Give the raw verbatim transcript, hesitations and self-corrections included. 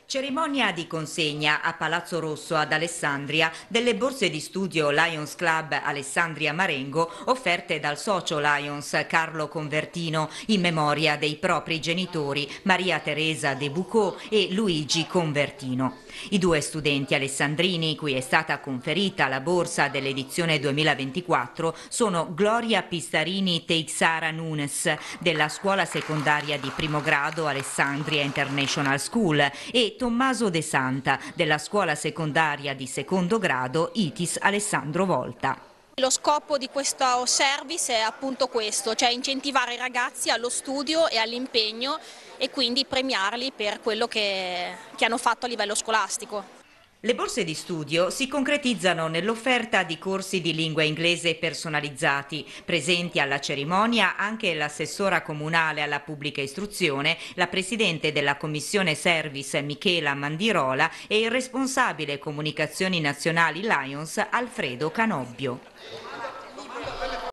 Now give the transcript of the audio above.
Cerimonia di consegna a Palazzo Rosso ad Alessandria delle borse di studio Lions Club Alessandria Marengo offerte dal socio Lions Carlo Convertino in memoria dei propri genitori Maria Teresa De Bucco e Luigi Convertino. I due studenti alessandrini cui è stata conferita la borsa dell'edizione duemilaventiquattro sono Gloria Pistarini Teixara Nunes della scuola secondaria di primo grado Alessandria International School e Tommaso De Santa della scuola secondaria di secondo grado I T I S Alessandro Volta. Lo scopo di questo service è appunto questo, cioè incentivare i ragazzi allo studio e all'impegno e quindi premiarli per quello che, che hanno fatto a livello scolastico. Le borse di studio si concretizzano nell'offerta di corsi di lingua inglese personalizzati, presenti alla cerimonia anche l'assessora comunale alla pubblica istruzione, la presidente della commissione service Michela Mandirola e il responsabile comunicazioni nazionali Lions Alfredo Canobbio.